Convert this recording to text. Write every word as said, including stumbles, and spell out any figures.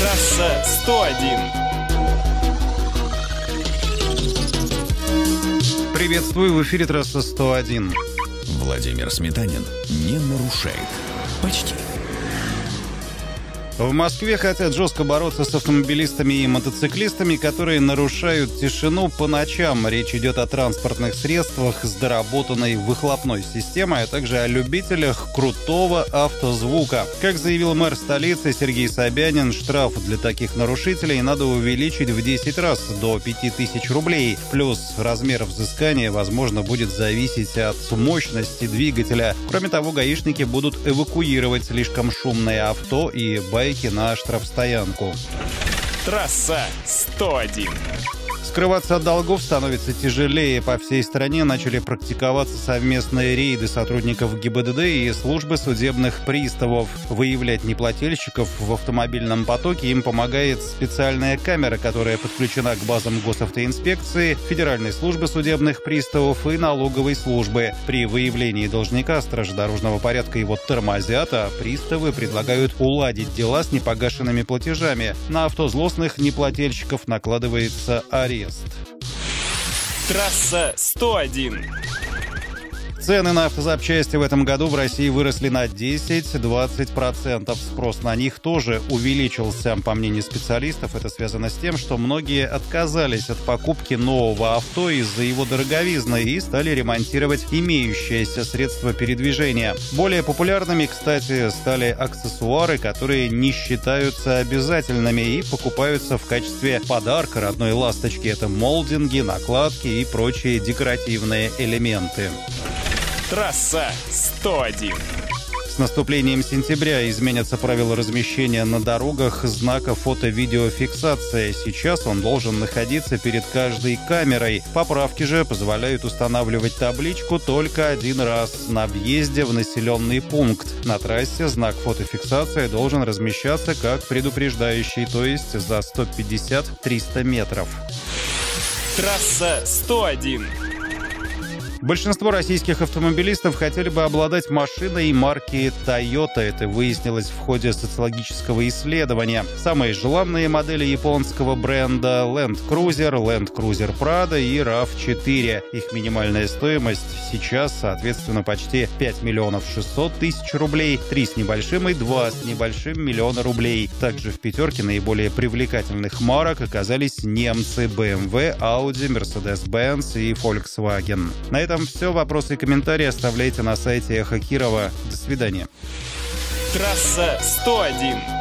Трасса сто один. Приветствую, в эфире Трасса сто один. Владимир Сметанин не нарушает. Почти. В Москве хотят жестко бороться с автомобилистами и мотоциклистами, которые нарушают тишину по ночам. Речь идет о транспортных средствах с доработанной выхлопной системой, а также о любителях крутого автозвука. Как заявил мэр столицы Сергей Собянин, штраф для таких нарушителей надо увеличить в десять раз, до пяти тысяч рублей. Плюс размер взыскания, возможно, будет зависеть от мощности двигателя. Кроме того, гаишники будут эвакуировать слишком шумные авто и байки на штрафстоянку. Трасса сто один. Скрываться от долгов становится тяжелее. По всей стране начали практиковаться совместные рейды сотрудников ГИБДД и службы судебных приставов. Выявлять неплательщиков в автомобильном потоке им помогает специальная камера, которая подключена к базам госавтоинспекции, Федеральной службы судебных приставов и налоговой службы. При выявлении должника стражи дорожного порядка его тормозят, а приставы предлагают уладить дела с непогашенными платежами. На авто злостных неплательщиков накладывается арест. Трасса сто один. Цены на автозапчасти в этом году в России выросли на десять-двадцать процентов. Спрос на них тоже увеличился. По мнению специалистов, это связано с тем, что многие отказались от покупки нового авто из-за его дороговизны и стали ремонтировать имеющиеся средства передвижения. Более популярными, кстати, стали аксессуары, которые не считаются обязательными и покупаются в качестве подарка родной ласточки. Это молдинги, накладки и прочие декоративные элементы. Трасса сто один. С наступлением сентября изменятся правила размещения на дорогах знака фото-видеофиксация. Сейчас он должен находиться перед каждой камерой. Поправки же позволяют устанавливать табличку только один раз на въезде в населенный пункт. На трассе знак фотофиксация должен размещаться как предупреждающий, то есть за сто пятьдесят - триста метров. Трасса сто один. Большинство российских автомобилистов хотели бы обладать машиной марки Toyota. Это выяснилось в ходе социологического исследования. Самые желанные модели японского бренда Land Cruiser, Land Cruiser Prado и рав четыре. Их минимальная стоимость сейчас, соответственно, почти пять миллионов шестьсот тысяч рублей, три с небольшим и два с небольшим миллиона рублей. Также в пятерке наиболее привлекательных марок оказались немцы бэ эм вэ, Audi, Mercedes-Benz и Volkswagen. На этом все. Вопросы и комментарии оставляйте на сайте Эхо Кирова. До свидания. Трасса сто один.